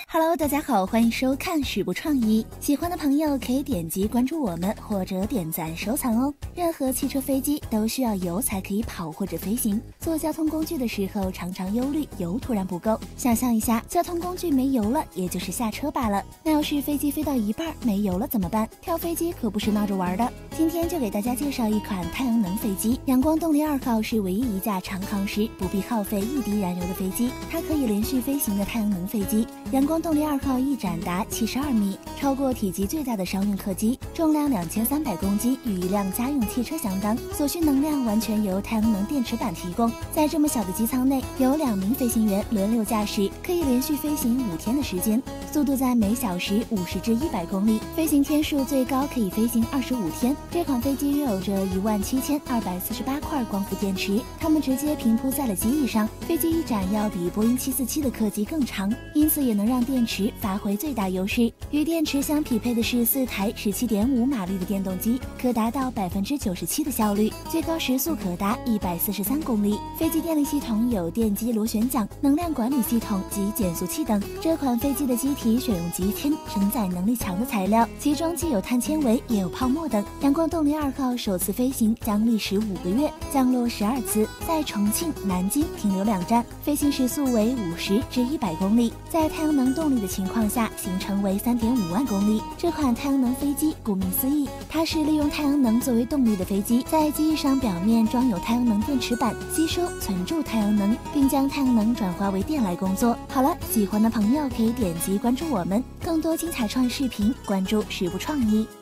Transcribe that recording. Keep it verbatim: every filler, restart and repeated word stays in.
Hello， 大家好，欢迎收看史不创意。喜欢的朋友可以点击关注我们，或者点赞收藏哦。任何汽车、飞机都需要油才可以跑或者飞行。坐交通工具的时候，常常忧虑油突然不够。想象一下，交通工具没油了，也就是下车罢了。那要是飞机飞到一半没油了怎么办？跳飞机可不是闹着玩的。今天就给大家介绍一款太阳能飞机。阳光动力二号是唯一一架长航时不必耗费一滴燃油的飞机，它可以连续飞行的太阳能飞机。阳光动力二号翼展达七十二米，超过体积最大的商用客机，重量两千三百公斤，与一辆家用汽车相当。所需能量完全由太阳能电池板提供。在这么小的机舱内，有两名飞行员轮流驾驶，可以连续飞行五天的时间，速度在每小时五十至一百公里，飞行天数最高可以飞行二十五天。这款飞机拥有着一万七千二百四十八块光伏电池，它们直接平铺在了机翼上。飞机翼展要比波音七四七的客机更长，因此也能让电池发挥最大优势。与电池相匹配的是四台十七点五马力的电动机，可达到百分之九十七的效率，最高时速可达一百四十三公里。飞机电力系统有电机螺旋桨、能量管理系统及减速器等。这款飞机的机体选用极轻、承载能力强的材料，其中既有碳纤维，也有泡沫等。阳光动力二号首次飞行将历时五个月，降落十二次，在重庆、南京停留两站，飞行时速为五十至一百公里，在太阳能动力的情况下，行程为三点五万公里。这款太阳能飞机顾名思义，它是利用太阳能作为动力的飞机，在机翼上表面装有太阳能电池板，吸收存住太阳能，并将太阳能转化为电来工作。好了，喜欢的朋友可以点击关注我们，更多精彩创意视频关注史不创意。